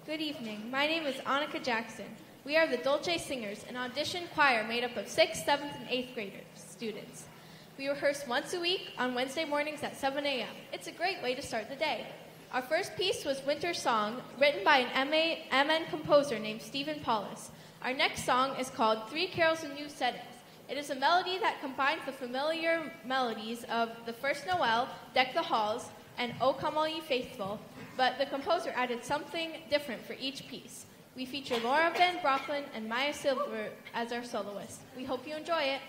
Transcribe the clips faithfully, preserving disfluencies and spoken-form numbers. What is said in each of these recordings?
Good evening. My name is Annika Jackson. We are the Dolce Singers, an audition choir made up of sixth, seventh, and eighth graders students. We rehearse once a week on Wednesday mornings at seven a.m. It's a great way to start the day. Our first piece was Winter Song, written by an M A M N composer named Stephen Paulus. Our next song is called Three Carols in New Settings. It is a melody that combines the familiar melodies of The First Noel, Deck the Halls, and O Come All Ye Faithful, but the composer added something different for each piece. We feature Laura Van Brocklin and Maya Silver as our soloists. We hope you enjoy it.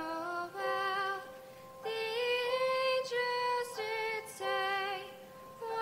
Noel, the angels did say,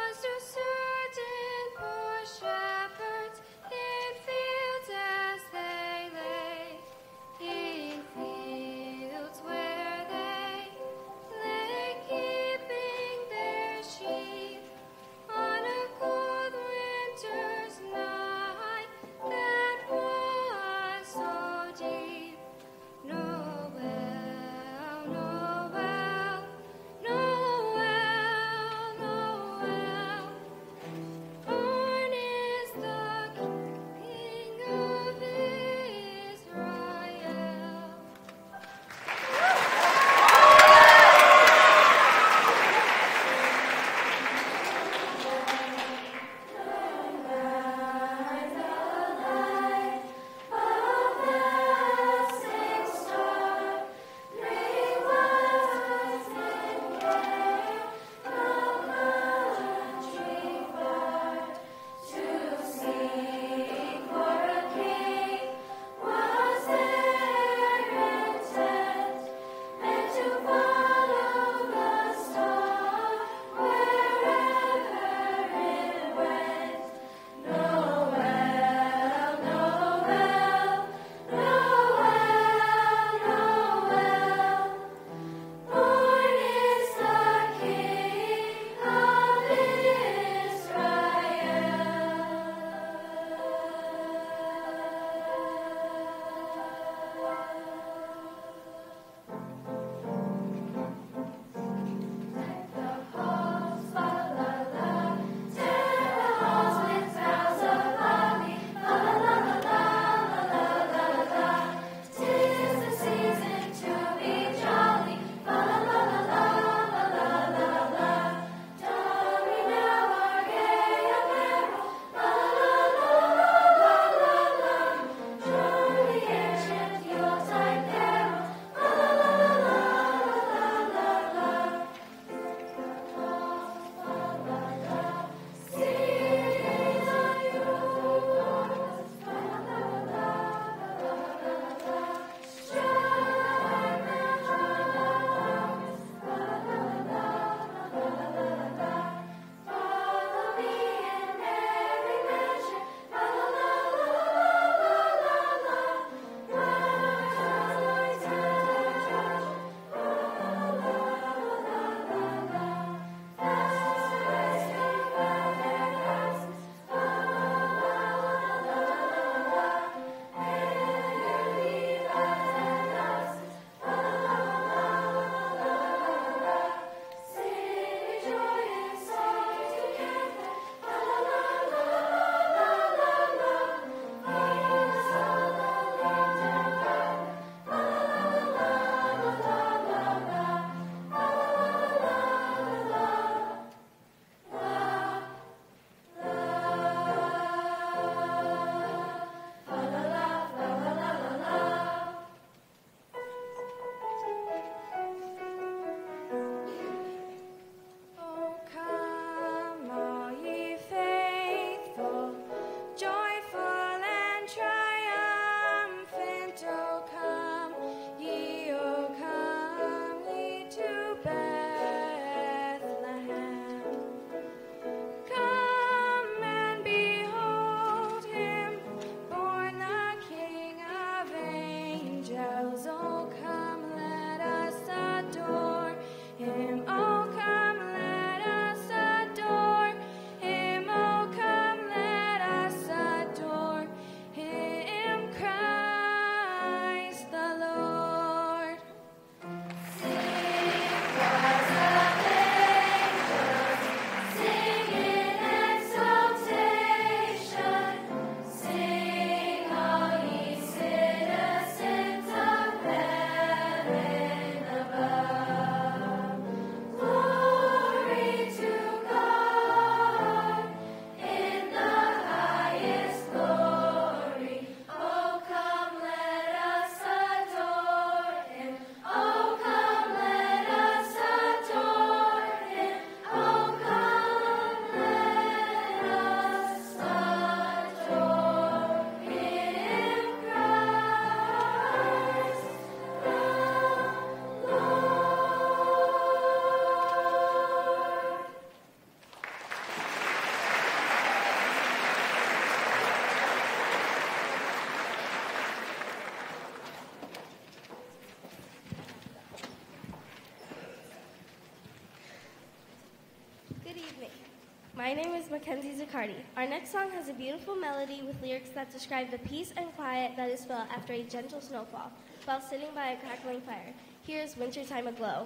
evening. My name is Mackenzie Zaccardi. Our next song has a beautiful melody with lyrics that describe the peace and quiet that is felt after a gentle snowfall while sitting by a crackling fire. Here's Wintertime Aglow.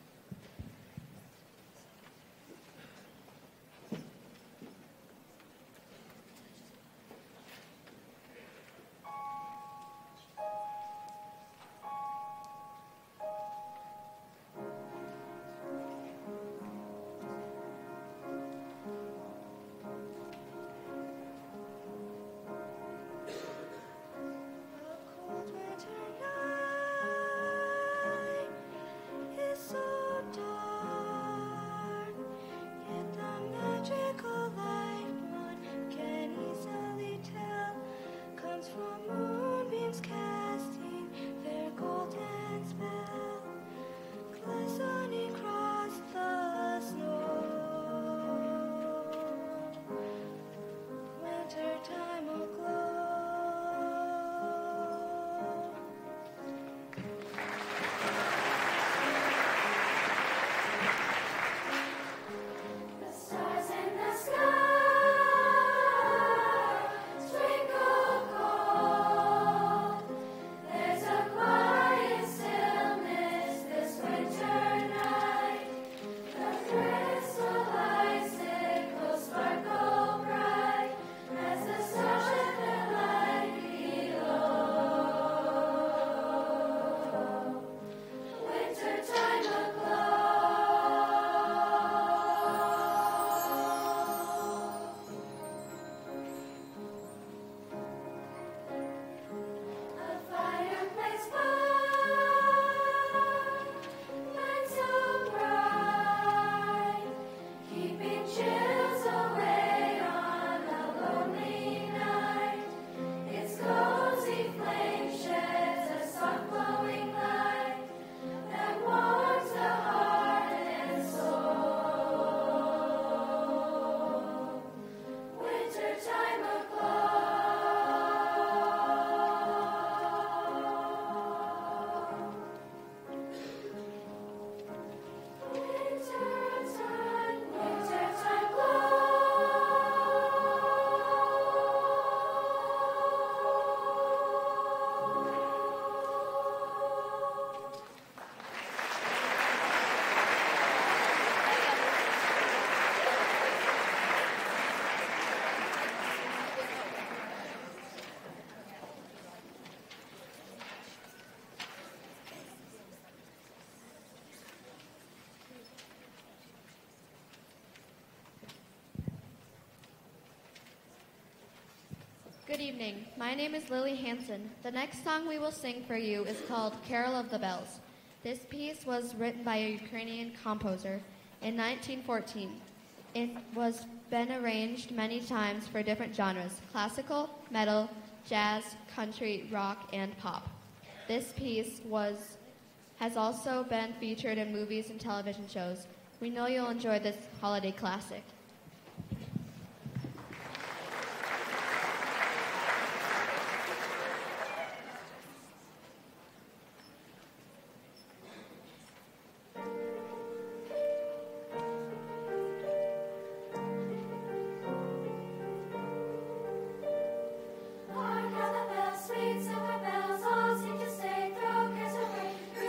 Good evening. My name is Lily Hansen. The next song we will sing for you is called Carol of the Bells. This piece was written by a Ukrainian composer in nineteen fourteen. It was been arranged many times for different genres: classical, metal, jazz, country, rock, and pop. This piece was has also been featured in movies and television shows. We know you'll enjoy this holiday classic.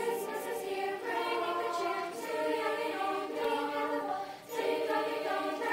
Christmas is here, bringing good cheer to young and old. Sing,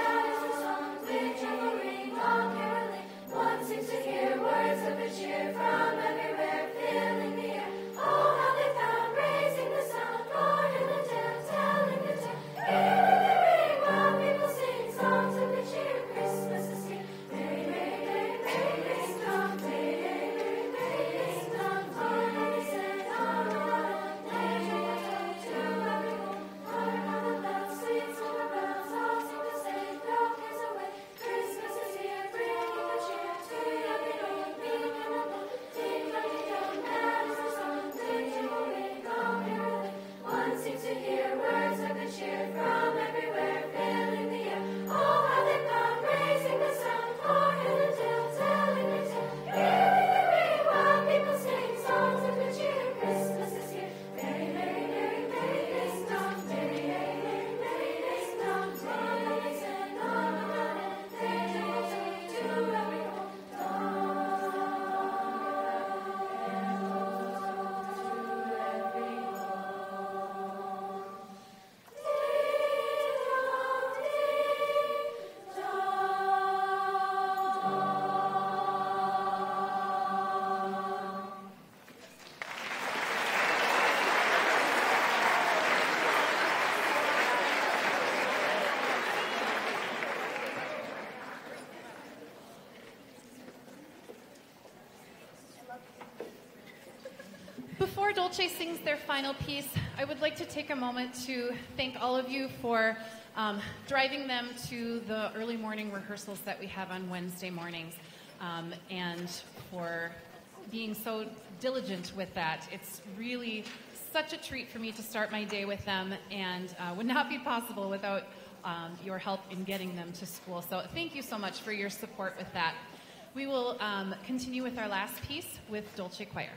before Dolce sings their final piece, I would like to take a moment to thank all of you for um, driving them to the early morning rehearsals that we have on Wednesday mornings, um, and for being so diligent with that. It's really such a treat for me to start my day with them, and uh, would not be possible without um, your help in getting them to school. So thank you so much for your support with that. We will um, continue with our last piece with Dolce Choir.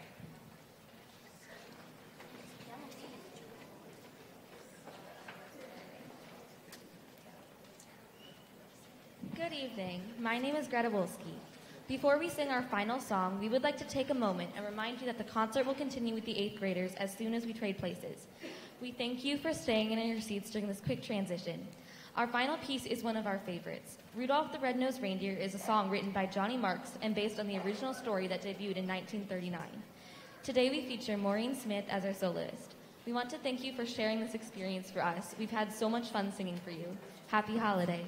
Good evening. My name is Greta Wolski. Before we sing our final song, we would like to take a moment and remind you that the concert will continue with the eighth graders as soon as we trade places. We thank you for staying in your seats during this quick transition. Our final piece is one of our favorites. Rudolph the Red-Nosed Reindeer is a song written by Johnny Marks and based on the original story that debuted in nineteen thirty-nine. Today we feature Maureen Smith as our soloist. We want to thank you for sharing this experience for us. We've had so much fun singing for you. Happy holidays.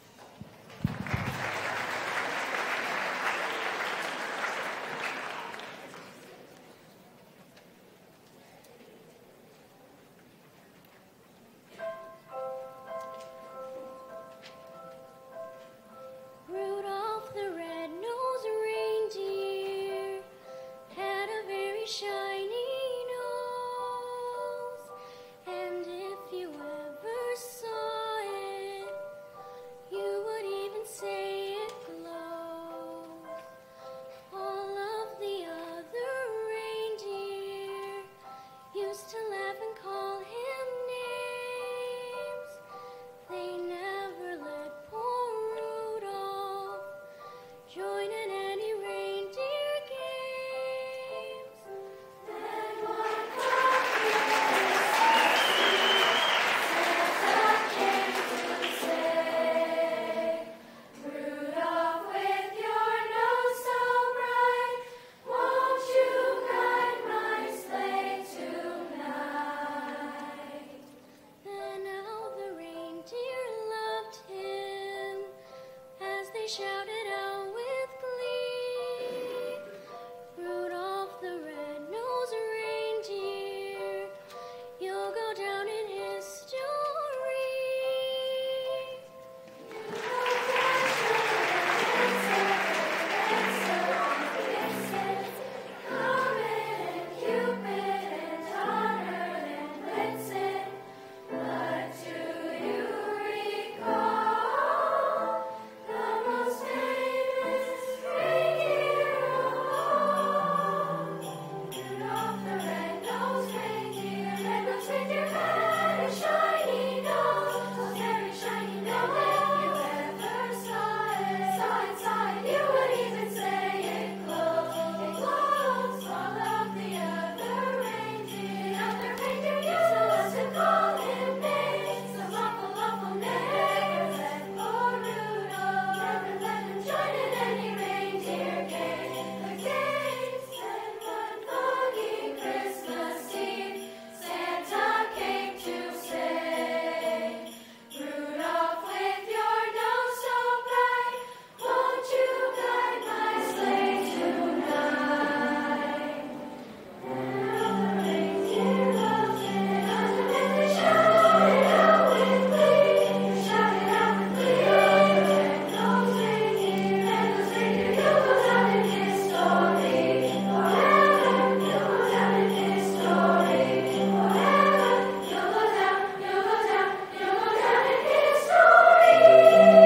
Rudolph the red-nosed reindeer had a very shiny nose, and if you ever saw it, you would even say it glows. All of the other reindeer used to laugh and call him names. They never let poor Rudolph join in any reindeer games. Then one Santa came to say, Rudolph, with your nose so bright, won't you guide my sleigh tonight? Then all the reindeer loved him as they shouted out with glee, Rudolph the red-nosed reindeer, you'll go down in history. But do you recall the most famous reindeer of all? Rudolph the red-nosed reindeer, red-nosed reindeer had a shiny nose, a very shiny nose. If you ever saw it, saw it, saw it, you would even say it glows, it glows. All of the other reindeer, other reindeer used to love to call him names, some awful, awful names. Let poor Rudolph never let him join in any reindeer game. The games. Then one foggy Christmas Eve, Santa came to say, Rudolph, with your nose so bright, won't you guide my sleigh tonight? And all the reindeer loved him, and they shouted out with glee, shouted out with glee. Red-nosed reindeer, red-nosed reindeer, you'll go down in history forever. You'll go down in history forever. You'll go down, you'll go down, you'll go down in history.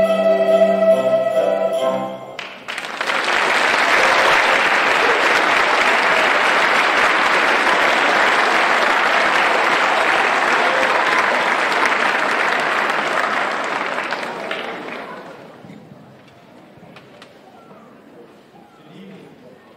Good evening.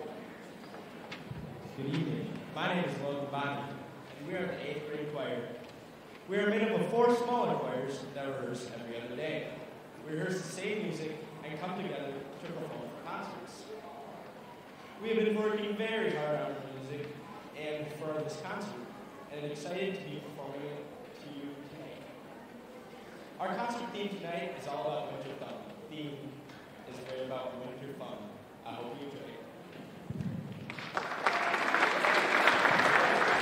Good evening. My name is Logan Bonnie, and we are the eighth grade choir. We are made up of four smaller choirs that rehearse every other day. We rehearse the same music and come together to perform for concerts. We have been working very hard on our music and for this concert, and excited to be performing it to you tonight. Our concert theme tonight is all about winter fun. The theme is very about winter fun. I hope you enjoy it.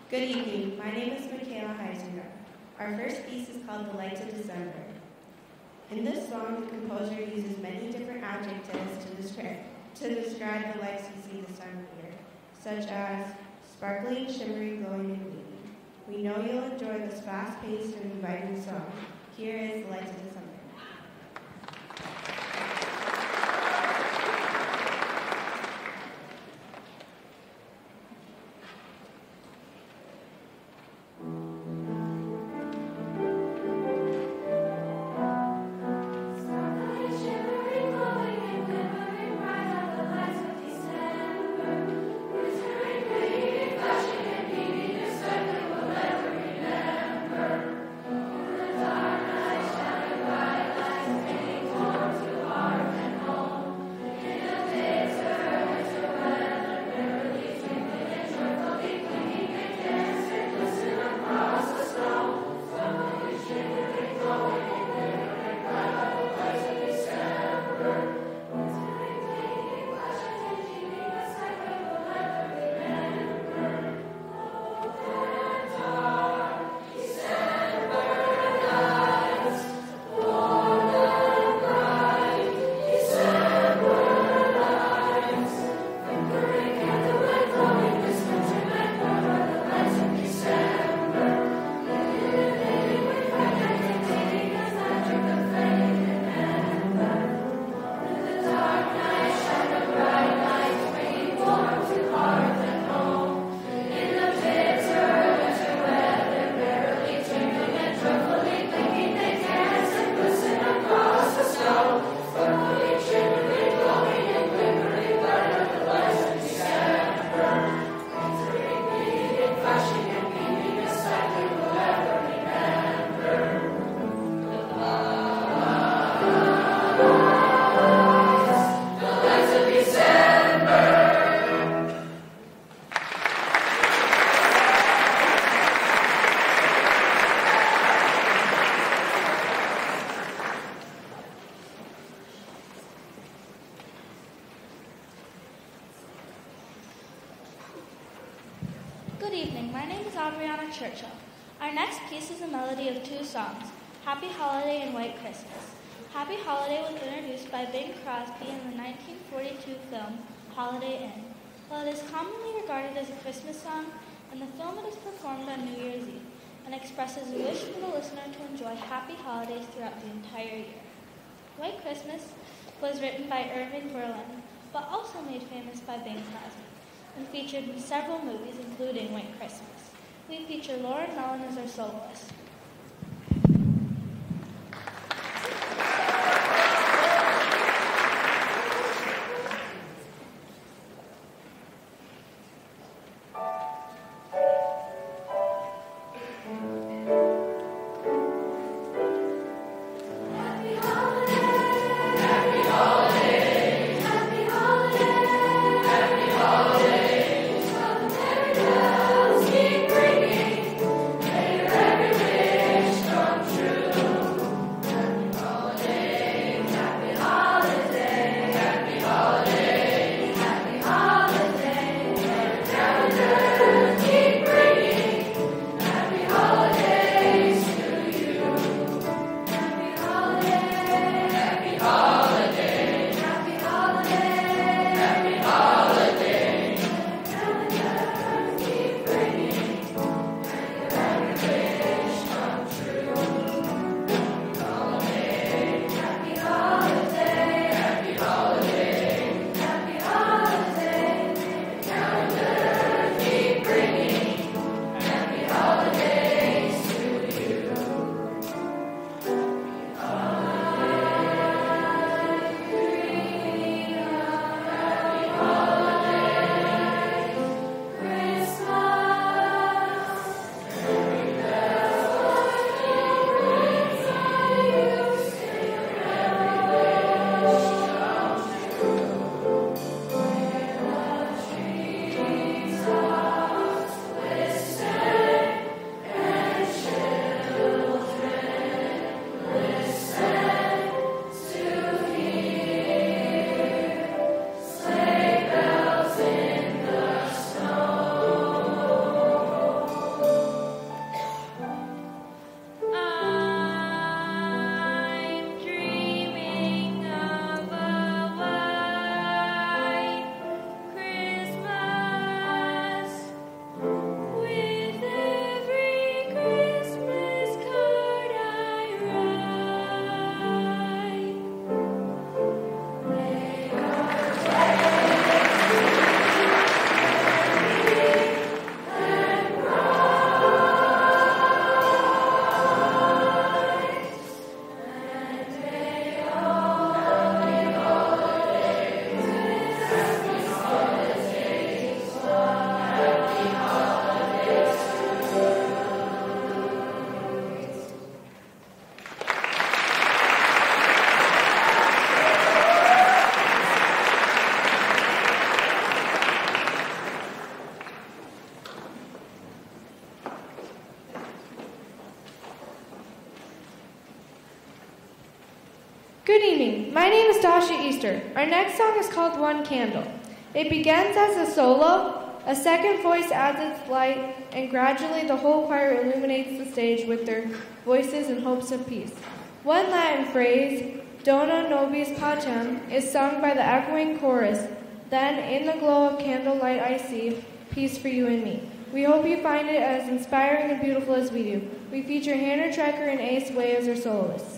Good evening. My name is Michaela Heisinger. Our first piece is called The Lights of December. In this song, the composer uses many different adjectives to describe, to describe the lights we see this time of year, such as sparkling, shimmering, glowing, and gleaming. We know you'll enjoy this fast-paced and inviting song. Here is The Lights of December. Good evening. My name is Adriana Churchill. Our next piece is a melody of two songs, Happy Holiday and White Christmas. Happy Holiday was introduced by Bing Crosby in the nineteen forty-two film Holiday Inn. While it is commonly regarded as a Christmas song, in the film it is performed on New Year's Eve and expresses a wish for the listener to enjoy happy holidays throughout the entire year. White Christmas was written by Irving Berlin, but also made famous by Bing Crosby, and featured in several movies, including White Christmas. We feature Lauren Mellon as our soloist. Every Good evening. My name is Dolce Easter. Our next song is called One Candle. It begins as a solo, a second voice adds its light, and gradually the whole choir illuminates the stage with their voices in hopes of peace. One Latin phrase, Dona nobis pacem, is sung by the echoing chorus. Then, in the glow of candlelight I see, peace for you and me. We hope you find it as inspiring and beautiful as we do. We feature Hannah Trecker and Ace Way as our soloists.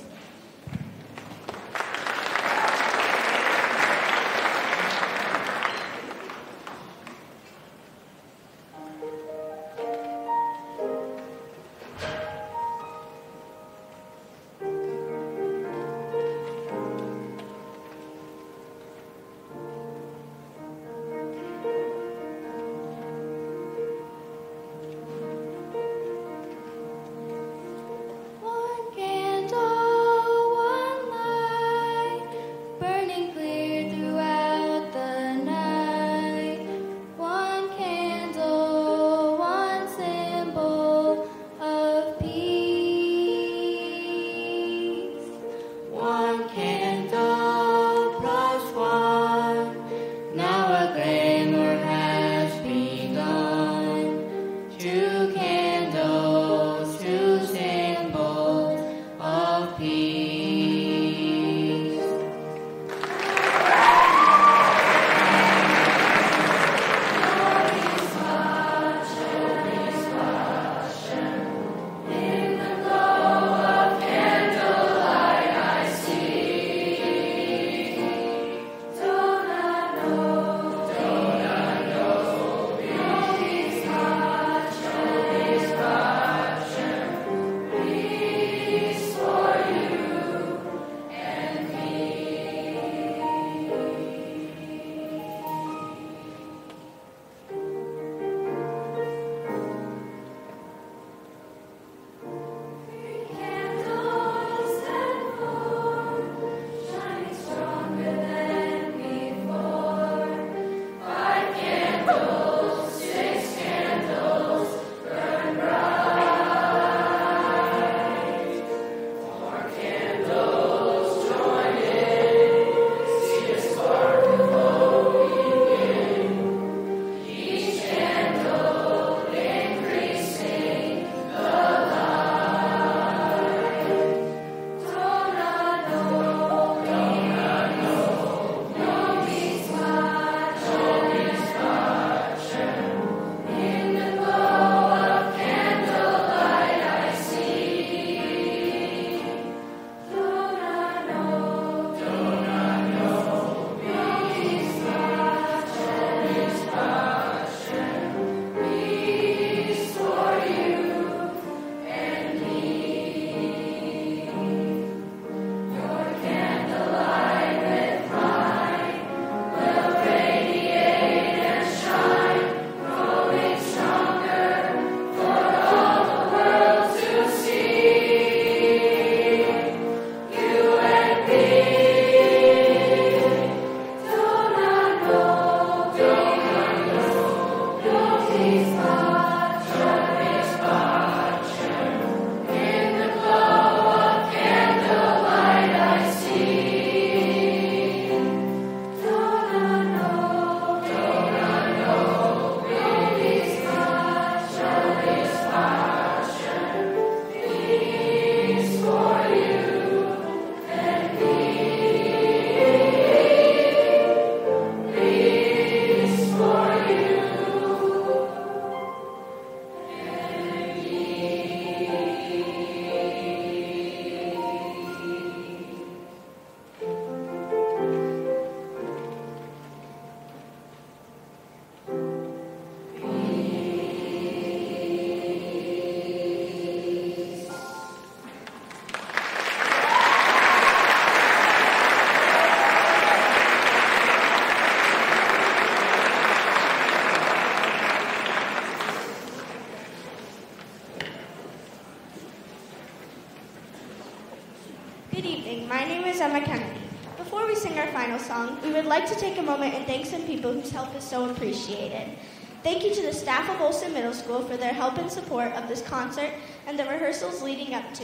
Good evening. My name is Emma Kennedy. Before we sing our final song, we would like to take a moment and thank some people whose help is so appreciated. Thank you to the staff of Olson Middle School for their help and support of this concert and the rehearsals leading up to it.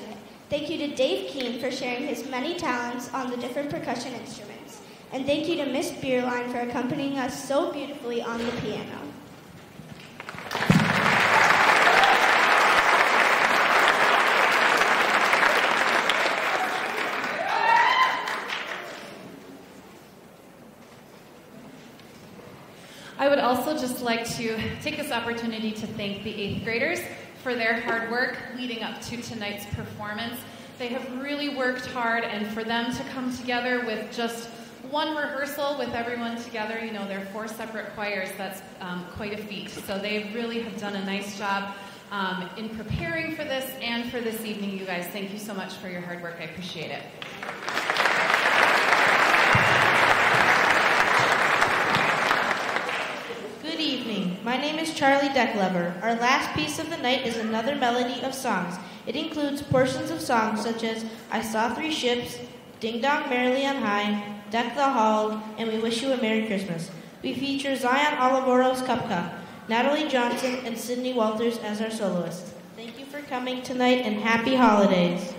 Thank you to Dave Keene for sharing his many talents on the different percussion instruments. And thank you to Miss Beerline for accompanying us so beautifully on the piano. I would also just like to take this opportunity to thank the eighth graders for their hard work leading up to tonight's performance. They have really worked hard, and for them to come together with just one rehearsal with everyone together, you know, they're four separate choirs, that's um, quite a feat. So they really have done a nice job um, in preparing for this and for this evening, you guys. Thank you so much for your hard work. I appreciate it. Good evening. My name is Charlie Decklever. Our last piece of the night is another melody of songs. It includes portions of songs such as I Saw Three Ships, Ding Dong Merrily on High, Deck the Hall, and We Wish You a Merry Christmas. We feature Zion Oliveros Kupka, Natalie Johnson, and Sydney Walters as our soloists. Thank you for coming tonight, and happy holidays.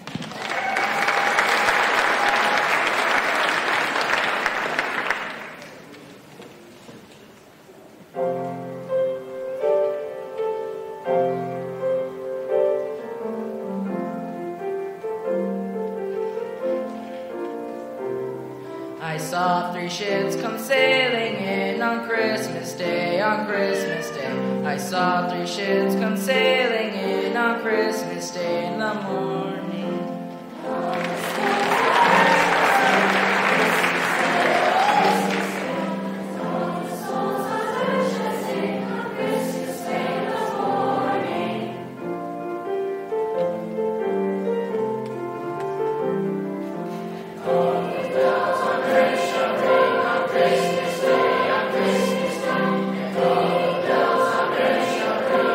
I saw three ships come sailing in on Christmas Day, on Christmas Day. I saw three ships come sailing in on Christmas Day in the morning.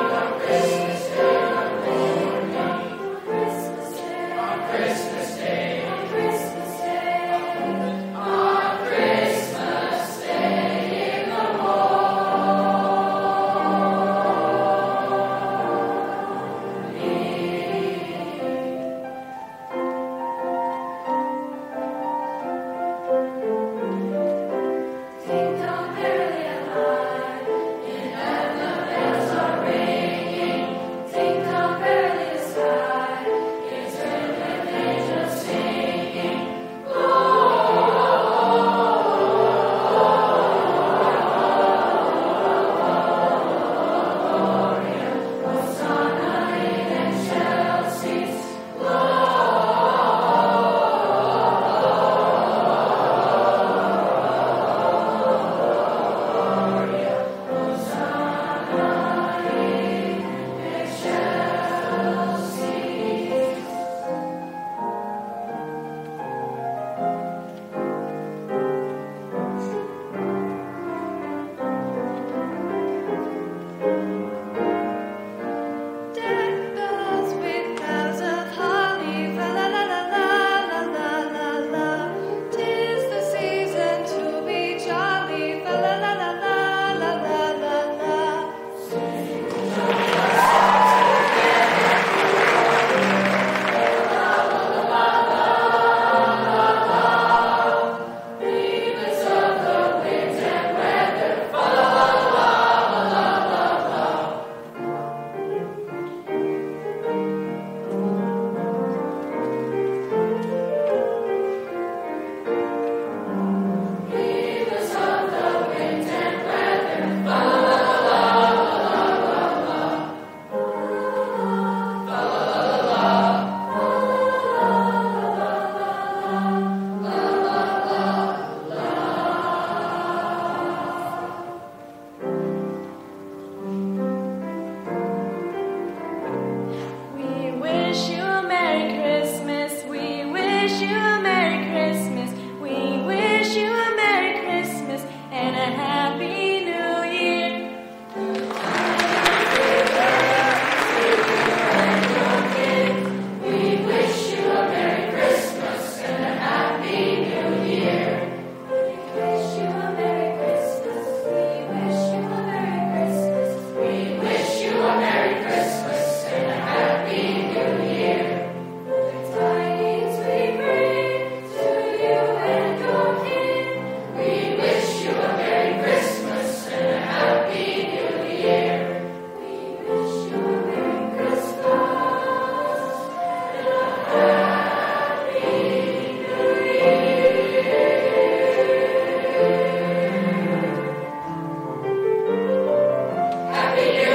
Christmas Day. reindeer